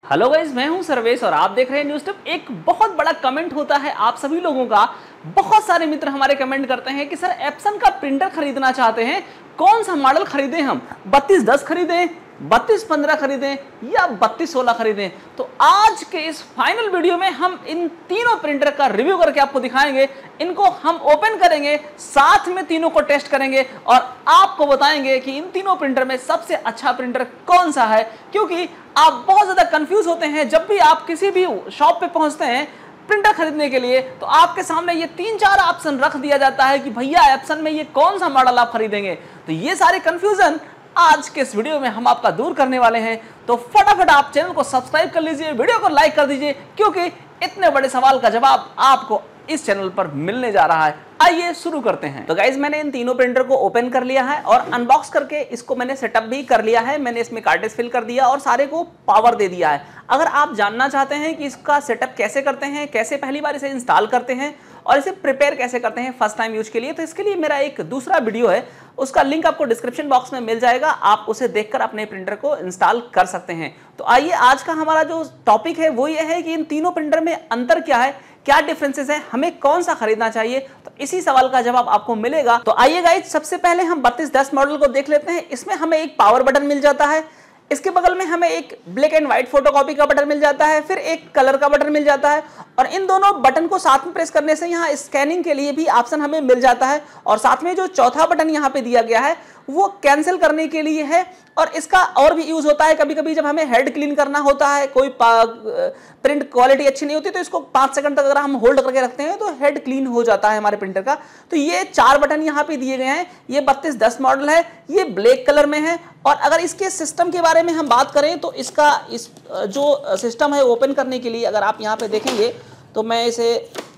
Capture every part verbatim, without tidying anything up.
Hello guys, मैं हूं सर्वेश और आप देख रहे हैं न्यूज़ टिप। एक बहुत बड़ा कमेंट होता है आप सभी लोगों का। बहुत सारे मित्र हमारे कमेंट करते हैं कि सर एप्सन का प्रिंटर खरीदना चाहते हैं, कौन सा मॉडल खरीदें हम? बत्तीस दस खरीदें, बत्तीस पंद्रह खरीदें या बत्तीस सोलह खरीदें? तो आज के इस फाइनल वीडियो में हम इन तीनों प्रिंटर का रिव्यू करके आपको दिखाएंगे। इनको हम ओपन करेंगे, साथ में तीनों को टेस्ट करेंगे और आपको बताएंगे कि इन तीनों प्रिंटर में सबसे अच्छा प्रिंटर कौन सा है। क्योंकि आप बहुत ज्यादा कंफ्यूज होते हैं जब भी आप किसी भी शॉप पे पहुंचते हैं प्रिंटर खरीदने के लिए, तो आपके सामने ये तीन चार ऑप्शन रख दिया जाता है कि भैया एप्सन में ये कौन सा मॉडल आप खरीदेंगे। तो ये सारे कंफ्यूजन आज के इस वीडियो में हम आपका दूर करने वाले हैं। तो फटाफट आप चैनल को सब्सक्राइब कर लीजिए, वीडियो को लाइक कर दीजिए, क्योंकि इतने बड़े सवाल का जवाब आपको इस चैनल पर मिलने जा रहा है। आइए शुरू करते हैं। तो गाइज मैंने इन तीनों प्रिंटर को ओपन कर लिया है और अनबॉक्स करके इसको मैंने सेटअप भी कर लिया है। मैंने इसमें कार्ट्रिज फिल कर दिया और सारे को पावर दे दिया है। अगर आप जानना चाहते हैं कि इसका सेटअप कैसे करते हैं, कैसे पहली बार इसे इंस्टॉल करते हैं और इसे प्रिपेयर कैसे करते हैं फर्स्ट टाइम यूज के लिए, तो इसके लिए मेरा एक दूसरा वीडियो है, उसका लिंक आपको डिस्क्रिप्शन बॉक्स में मिल जाएगा। आप उसे देखकर अपने प्रिंटर को इंस्टॉल कर सकते हैं। तो आइए, आज का हमारा जो टॉपिक है वो ये है कि इन तीनों प्रिंटर में अंतर क्या है, क्या डिफरेंसेस है, हमें कौन सा खरीदना चाहिए। तो इसी सवाल का जवाब आपको मिलेगा। तो आइए गाइज, सबसे पहले हम बत्तीस दस मॉडल को देख लेते हैं। इसमें हमें एक पावर बटन मिल जाता है, इसके बगल में हमें एक ब्लैक एंड व्हाइट फोटोकॉपी का बटन मिल जाता है, फिर एक कलर का बटन मिल जाता है और इन दोनों बटन को साथ में प्रेस करने से यहाँ स्कैनिंग के लिए भी ऑप्शन हमें मिल जाता है। और साथ में जो चौथा बटन यहाँ पे दिया गया है वो कैंसिल करने के लिए है। और इसका और भी यूज होता है, कभी कभी जब हमें हेड क्लीन करना होता है, कोई प्रिंट क्वालिटी अच्छी नहीं होती, तो इसको पाँच सेकंड तक अगर हम होल्ड करके रखते हैं तो हेड क्लीन हो जाता है हमारे प्रिंटर का। तो ये चार बटन यहाँ पे दिए गए हैं। ये बत्तीस दस मॉडल है, ये ब्लैक कलर में है। और अगर इसके सिस्टम के बारे में हम बात करें तो इसका इस जो सिस्टम है ओपन करने के लिए, अगर आप यहाँ पे देखेंगे तो मैं इसे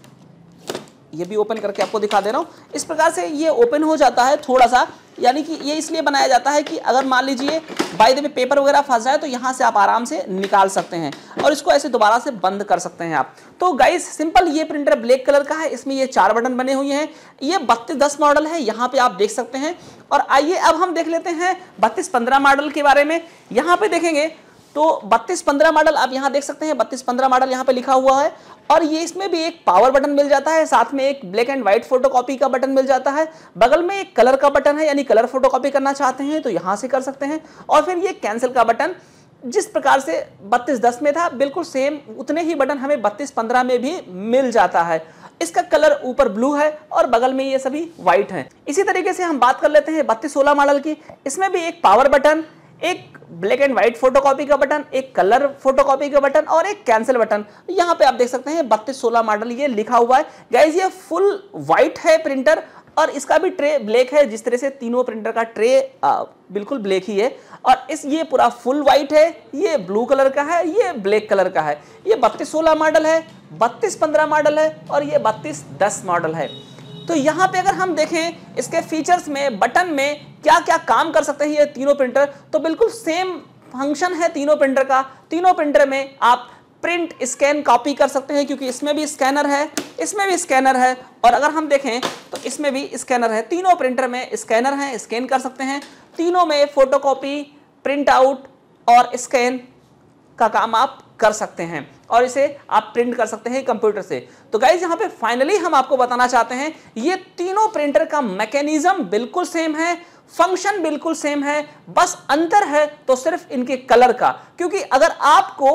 ये भी ओपन करके आपको दिखा दे रहा हूँ। इस प्रकार से ये ओपन हो जाता है थोड़ा सा, यानी कि ये इसलिए बनाया जाता है कि अगर मान लीजिए बाय द वे पेपर वगैरह फंस जाए तो यहाँ से आप आराम से निकाल सकते हैं और इसको ऐसे दोबारा से बंद कर सकते हैं आप। तो गाइस सिंपल, ये प्रिंटर ब्लैक कलर का है, इसमें ये चार बटन बने हुए हैं। ये बत्तीस दस मॉडल है, यहाँ पे आप देख सकते हैं। और आइए अब हम देख लेते हैं बत्तीस पंद्रह मॉडल के बारे में। यहाँ पे देखेंगे तो बत्तीस पंद्रह मॉडल आप यहाँ देख सकते हैं, बत्तीस पंद्रह मॉडल यहाँ पे लिखा हुआ है। और ये इसमें भी एक पावर बटन मिल जाता है, साथ में एक ब्लैक एंड व्हाइट फोटोकॉपी का बटन मिल जाता है, बगल में एक कलर का बटन है, यानी कलर फोटोकॉपी करना चाहते हैं तो यहाँ से कर सकते हैं। और फिर ये कैंसिल का बटन, जिस प्रकार से बत्तीस दस में था बिल्कुल सेम उतने ही बटन हमें बत्तीस पंद्रह में भी मिल जाता है। इसका कलर ऊपर ब्लू है और बगल में ये सभी व्हाइट है। इसी तरीके से हम बात कर लेते हैं बत्तीस सोलह मॉडल की। इसमें भी एक पावर बटन, एक ब्लैक एंड व्हाइट फोटोकॉपी का बटन, एक कलर फोटोकॉपी का बटन और एक कैंसिल बटन। यहाँ पे आप देख सकते हैं बत्तीस सोलह मॉडल ये लिखा हुआ है। गाइज ये फुल व्हाइट है प्रिंटर और इसका भी ट्रे ब्लैक है। जिस तरह से तीनों प्रिंटर का ट्रे आ, बिल्कुल ब्लैक ही है। और इस ये पूरा फुल व्हाइट है, ये ब्लू कलर का है, ये ब्लैक कलर का है। ये बत्तीस सोलह मॉडल है, बत्तीस पंद्रह मॉडल है और ये बत्तीस दस मॉडल है। तो यहाँ पे अगर हम देखें इसके फीचर्स में, बटन में क्या क्या काम कर सकते हैं ये तीनों प्रिंटर, तो बिल्कुल सेम फंक्शन है तीनों प्रिंटर का। तीनों प्रिंटर में आप प्रिंट, स्कैन, कॉपी कर सकते हैं, क्योंकि इसमें भी स्कैनर है, इसमें भी स्कैनर है और अगर हम देखें तो इसमें भी स्कैनर है। तीनों प्रिंटर में स्कैनर है, स्कैन कर सकते हैं। तीनों में फोटोकॉपी, प्रिंट आउट और स्कैन का काम आप कर सकते हैं और इसे आप प्रिंट कर सकते हैं कंप्यूटर से। तो गाइज यहाँ पे फाइनली हम आपको बताना चाहते हैं ये तीनों प्रिंटर का मैकेनिज्म बिल्कुल सेम है, फंक्शन बिल्कुल सेम है, बस अंतर है तो सिर्फ इनके कलर का। क्योंकि अगर आपको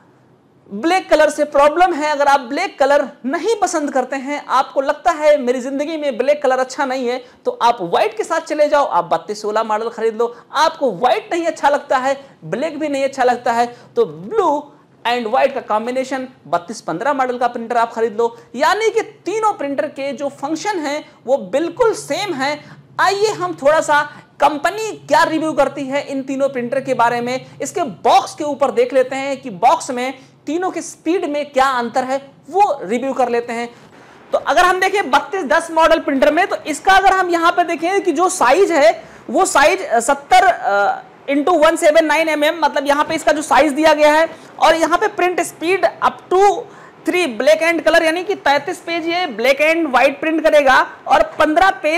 ब्लैक कलर से प्रॉब्लम है, अगर आप ब्लैक कलर नहीं पसंद करते हैं, आपको लगता है मेरी जिंदगी में ब्लैक कलर अच्छा नहीं है, तो आप व्हाइट के साथ चले जाओ, आप बत्तीस सोलह मॉडल खरीद लो। आपको व्हाइट नहीं अच्छा लगता है, ब्लैक भी नहीं अच्छा लगता है, तो ब्लू एंड व्हाइट का कॉम्बिनेशन बत्तीस पंद्रह मॉडल का प्रिंटर आप खरीद लो। यानी कि तीनों प्रिंटर के जो फंक्शन हैं वो बिल्कुल सेम है। आइए हम थोड़ा सा कंपनी क्या रिव्यू करती है इन तीनों प्रिंटर के बारे में, इसके बॉक्स के ऊपर देख लेते हैं कि बॉक्स में तीनों के स्पीड में क्या अंतर है, वो रिव्यू कर लेते हैं। तो अगर हम देखें बत्तीस दस मॉडल प्रिंटर में, तो इसका अगर हम यहाँ पे देखें कि जो साइज है वो साइज सत्तर into one seven nine M M, मतलब यहाँ पे इसका जो साइज दिया गया है। और यहाँ पे print speed up to three black and colour, यानी कि तैंतीस पेज ये ब्लैक एंड व्हाइट प्रिंट करेगा और पंद्रह पेज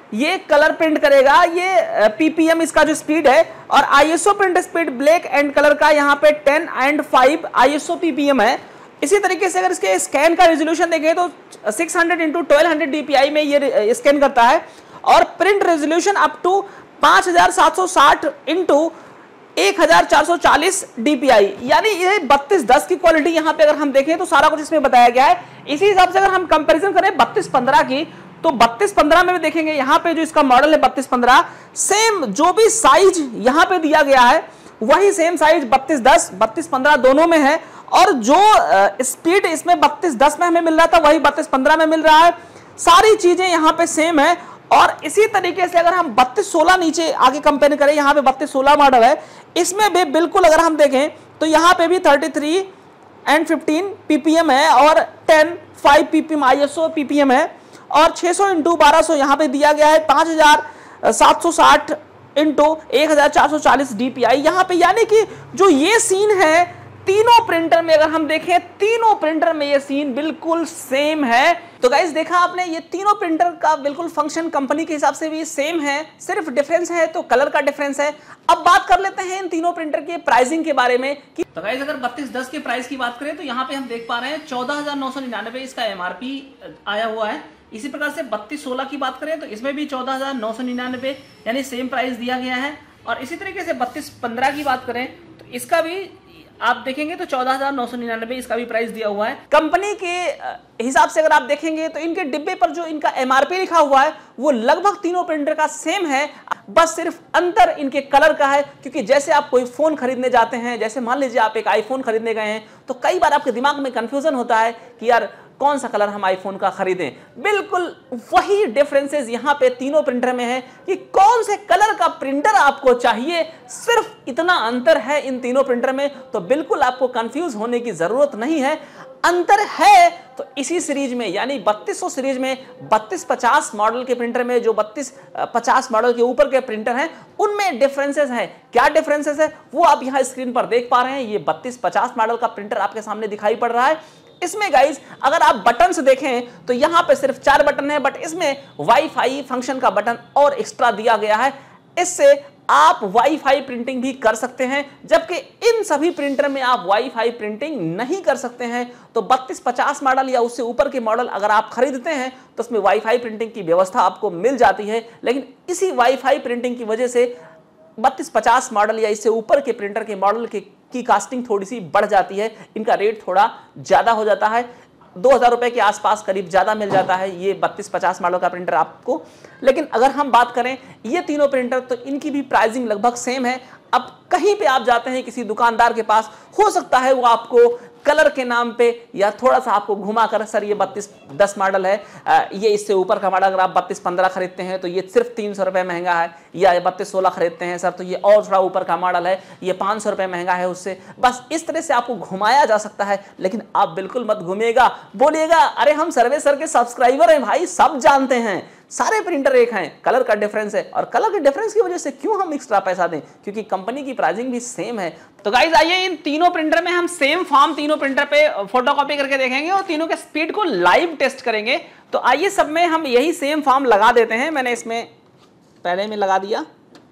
ये कलर प्रिंट करेगा, ये पीपीएम इसका जो स्पीड है, और ISO print speed black and colour का यहाँ पे ten and five ISO PPM है। इसी तरीके से अगर इसके स्कैन का रेजोल्यूशन देखें तो six hundred into twelve hundred DPI में ये स्कैन करता है, और प्रिंट रेजोल्यूशन अप टू पाँच हजार सात सौ साठ इंटू एक हजार चार सौ चालीस डीपीआई, यानी ये बत्तीस दस की क्वालिटी यहाँ पे अगर हम देखें तो सारा कुछ इसमें बताया गया है। इसी हिसाब से अगर हम कंपैरिजन करें बत्तीस पंद्रह की, तो बत्तीस पंद्रह में भी देखेंगे यहाँ पे जो इसका मॉडल है बत्तीस पंद्रह, सेम जो भी साइज यहाँ पे दिया गया है वही सेम साइज बत्तीस दस बत्तीस पंद्रह दोनों में है, और जो स्पीड इसमें बत्तीस दस में हमें मिल रहा था वही बत्तीस पंद्रह में मिल रहा है। सारी चीजें यहाँ पे सेम है। और इसी तरीके से अगर हम बत्तीस सोलह नीचे आगे कंपेयर करें, यहाँ पे बत्तीस सोलह मॉडल है, इसमें भी बिल्कुल अगर हम देखें तो यहाँ पे भी thirty three and fifteen PPM है, और ten five PPM ISO PPM है, और छह सौ इंटू बारह सौ यहाँ पे दिया गया है, पाँच हजार सात सौ साठ इंटू एक हजार चार सौ चालीस डीपीआई यहाँ पे। यानी कि जो ये सीन है तीनों प्रिंटर में अगर हम देखें, तीनों प्रिंटर में ये सीन बिल्कुल सेम है। तो गाइस देखा आपने, ये तीनों प्रिंटर का बिल्कुल फंक्शन कंपनी के हिसाब से भी सेम है, सिर्फ डिफरेंस है तो कलर का डिफरेंस है। अब बात कर लेते हैं इन तीनों प्रिंटर के प्राइसिंग के बारे में कि तो गाइस अगर बत्तीस दस के प्राइस की बात करें तो यहाँ पे हम देख पा रहे हैं चौदह हजार नौ सौ निन्यानवे इसका एमआरपी आया हुआ है। इसी प्रकार से बत्तीस सोलह की बात करें तो इसमें भी चौदह हजार नौ सौ निन्यानवे यानी सेम प्राइस दिया गया है। और इसी तरीके से बत्तीस पंद्रह की बात करें तो इसका भी आप देखेंगे तो चौदह हजार नौ सौ निन्यानवे इसका भी प्राइस दिया हुआ है। कंपनी के हिसाब से अगर आप देखेंगे तो इनके डिब्बे पर जो इनका एमआरपी लिखा हुआ है वो लगभग तीनों प्रिंटर का सेम है, बस सिर्फ अंतर इनके कलर का है। क्योंकि जैसे आप कोई फोन खरीदने जाते हैं, जैसे मान लीजिए आप एक आईफोन खरीदने गए हैं, तो कई बार आपके दिमाग में कंफ्यूजन होता है कि यार कौन सा कलर हम आईफोन का खरीदें। बिल्कुल वही डिफरेंसेस यहाँ पे तीनों प्रिंटर में है कि कौन से कलर का प्रिंटर आपको चाहिए, सिर्फ इतना अंतर है इन तीनों प्रिंटर में। तो बिल्कुल आपको कंफ्यूज होने की जरूरत नहीं है। अंतर है तो इसी सीरीज में यानी बत्तीस सौ सीरीज में बत्तीस पचास मॉडल के प्रिंटर में जो बत्तीस पचास मॉडल के ऊपर के प्रिंटर हैं उनमें डिफरेंसेस हैं। क्या डिफरेंसेस है वो आप यहाँ स्क्रीन पर देख पा रहे हैं। ये बत्तीस पचास मॉडल का प्रिंटर आपके सामने दिखाई पड़ रहा है। इसमें गाइज अगर आप बटन से देखें तो यहां पे सिर्फ चार बटन है, बट इसमें वाईफाई फंक्शन का बटन और एक्स्ट्रा दिया गया है। इससे आप वाईफाई प्रिंटिंग भी कर सकते हैं, जबकि इन सभी प्रिंटर में आप वाईफाई प्रिंटिंग नहीं कर सकते हैं। तो बत्तीस पचास मॉडल या उससे ऊपर के मॉडल अगर आप खरीदते हैं तो उसमें वाईफाई प्रिंटिंग की व्यवस्था आपको मिल जाती है। लेकिन इसी वाईफाई प्रिंटिंग की वजह से बत्तीस पचास मॉडल या इससे ऊपर के प्रिंटर के मॉडल के की कास्टिंग थोड़ी सी बढ़ जाती है, इनका रेट थोड़ा ज्यादा हो जाता है, दो हजार रुपए के आसपास करीब ज्यादा मिल जाता है ये बत्तीस पचास मॉडल का प्रिंटर आपको। लेकिन अगर हम बात करें ये तीनों प्रिंटर तो इनकी भी प्राइसिंग लगभग सेम है। अब कहीं पे आप जाते हैं किसी दुकानदार के पास, हो सकता है वो आपको कलर के नाम पे या थोड़ा सा आपको घुमाकर सर ये बत्तीस दस मॉडल है, ये इससे ऊपर का मॉडल अगर आप बत्तीस पंद्रह खरीदते हैं तो ये सिर्फ तीन सौ रुपये महंगा है, या बत्तीस सोलह खरीदते हैं सर तो ये और थोड़ा ऊपर का मॉडल है, ये पाँच सौ रुपये महंगा है उससे। बस इस तरह से आपको घुमाया जा सकता है। लेकिन आप बिल्कुल मत घूमिएगा, बोलिएगा अरे हम सर्वे सर के सब्सक्राइबर हैं भाई, सब जानते हैं सारे प्रिंटर एक हैं, कलर का डिफरेंस है, और कलर के डिफरेंस की वजह से क्यों हम एक्स्ट्रा पैसा दें, क्योंकि कंपनी की प्राइसिंग भी सेम है। तो गाइस आइए इन तीनों प्रिंटर में हम सेम फॉर्म तीनों प्रिंटर पे फोटोकॉपी करके देखेंगे और तीनों के स्पीड को लाइव टेस्ट करेंगे। तो आइए सब में हम यही सेम फॉर्म लगा देते हैं। मैंने इसमें पहले में लगा दिया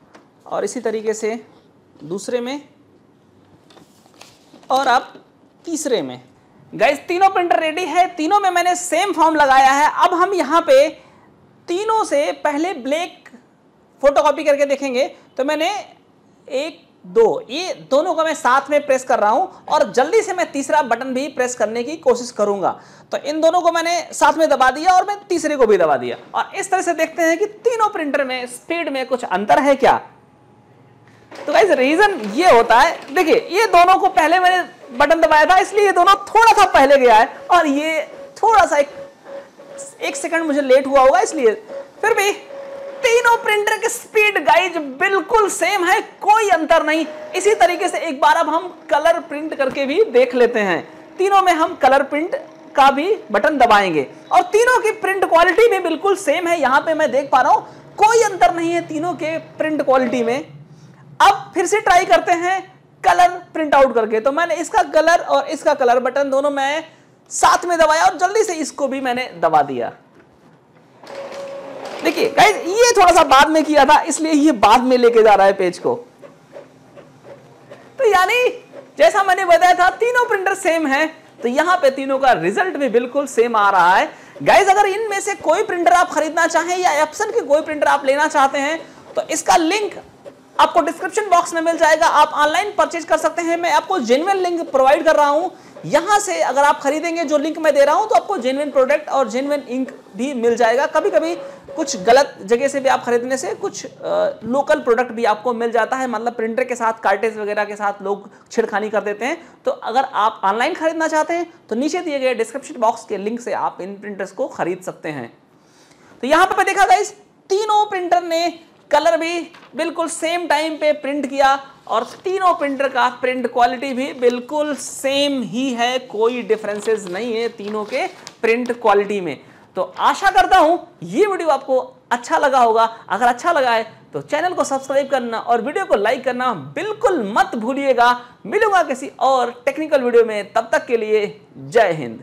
और इसी तरीके से दूसरे में और अब तीसरे में। गाइस तीनों प्रिंटर रेडी है, तीनों में मैंने सेम फॉर्म लगाया है। अब हम यहाँ पे तीनों से पहले ब्लैक फोटोकॉपी करके देखेंगे। तो मैंने एक दो ये दोनों को मैं साथ में प्रेस कर रहा हूं और जल्दी से मैं तीसरा बटन भी प्रेस करने की कोशिश करूंगा। तो इन दोनों को मैंने साथ में दबा दिया और मैं तीसरे को भी दबा दिया, और इस तरह से देखते हैं कि तीनों प्रिंटर में स्पीड में कुछ अंतर है क्या। तो गाइस रीजन ये होता है, देखिए ये दोनों को पहले मैंने बटन दबाया था इसलिए ये दोनों थोड़ा सा पहले गया है, और ये थोड़ा सा एक, एक सेकंड मुझे लेट हुआ होगा, इसलिए फिर भी तीनों प्रिंटर की स्पीड गाइज बिल्कुल सेम है, कोई अंतर नहीं। इसी तरीके से एक बार अब हम कलर प्रिंट करके भी देख लेते हैं। तीनों में हम कलर प्रिंट का भी बटन दबाएंगे और तीनों की प्रिंट क्वालिटी भी बिल्कुल सेम है। यहां पे मैं देख पा रहा हूं कोई अंतर नहीं है तीनों के प्रिंट क्वालिटी में। अब फिर से ट्राई करते हैं कलर प्रिंट आउट करके। तो मैंने इसका कलर और इसका कलर बटन दोनों मैं साथ में दबाया और जल्दी से इसको भी मैंने दबा दिया। देखिए गाइस, ये थोड़ा सा बाद में किया था, इसलिए ये बाद में लेके जा रहा है पेज को। तो यानी जैसा मैंने बताया था, तीनों प्रिंटर सेम है, तो यहां पे तीनों का रिजल्ट भी बिल्कुल सेम आ रहा है। गाइस, अगर इनमें से कोई प्रिंटर आप खरीदना चाहें या एप्सन के कोई प्रिंटर आप लेना चाहते हैं तो इसका लिंक आपको डिस्क्रिप्शन बॉक्स में मिल जाएगा, आप ऑनलाइन परचेज कर सकते हैं। मैं आपको जेन्युइन लिंक प्रोवाइड कर रहा हूं, यहां से अगर आप खरीदेंगे जो लिंक मैं दे रहा हूं तो आपको जेन्युइन प्रोडक्ट और जेन्युइन इंक भी मिल जाएगा। कभी कभी कुछ गलत जगह से भी आप खरीदने से कुछ आ, लोकल प्रोडक्ट भी आपको मिल जाता है, मतलब प्रिंटर के साथ कार्टेज वगैरह के साथ लोग छेड़खानी कर देते हैं। तो अगर आप ऑनलाइन खरीदना चाहते हैं तो नीचे दिए गए डिस्क्रिप्शन बॉक्स के लिंक से आप इन प्रिंटर्स को खरीद सकते हैं। तो यहां पर देखा गाइस, तीनों प्रिंटर ने कलर भी बिल्कुल सेम टाइम पे प्रिंट किया और तीनों प्रिंटर का प्रिंट क्वालिटी भी बिल्कुल सेम ही है, कोई डिफरेंसेस नहीं है तीनों के प्रिंट क्वालिटी में। तो आशा करता हूं ये वीडियो आपको अच्छा लगा होगा। अगर अच्छा लगा है तो चैनल को सब्सक्राइब करना और वीडियो को लाइक करना बिल्कुल मत भूलिएगा। मिलूंगा किसी और टेक्निकल वीडियो में, तब तक के लिए जय हिंद।